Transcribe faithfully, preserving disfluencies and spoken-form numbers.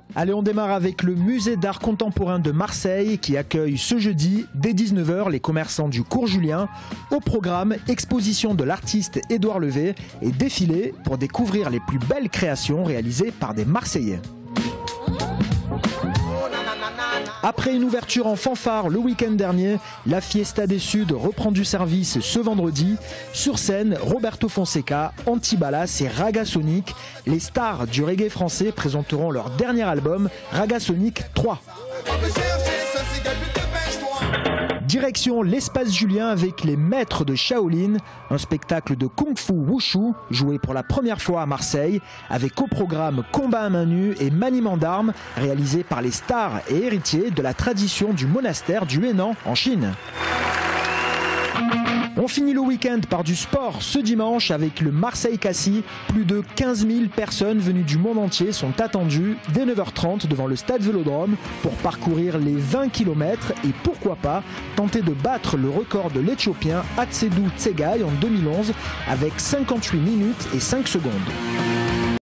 Allez, on démarre avec le musée d'art contemporain de Marseille qui accueille ce jeudi dès dix-neuf heures les commerçants du cours Julien. Au programme, exposition de l'artiste Édouard Levé et défilé pour découvrir les plus belles créations réalisées par des Marseillais. Après une ouverture en fanfare le week-end dernier, la Fiesta des Suds reprend du service ce vendredi. Sur scène, Roberto Fonseca, Antibalas et Raga Sonic. Les stars du reggae français présenteront leur dernier album, Raga Sonic trois. Direction l'espace Julien avec les maîtres de Shaolin, un spectacle de kung-fu wushu joué pour la première fois à Marseille, avec au programme combat à main nue et maniement d'armes réalisé par les stars et héritiers de la tradition du monastère du Henan en Chine. On finit le week-end par du sport ce dimanche avec le Marseille-Cassis. Plus de quinze mille personnes venues du monde entier sont attendues dès neuf heures trente devant le stade Vélodrome pour parcourir les vingt kilomètres et pourquoi pas tenter de battre le record de l'Éthiopien Hatsedou Tsegaï en deux mille onze avec cinquante-huit minutes et cinq secondes.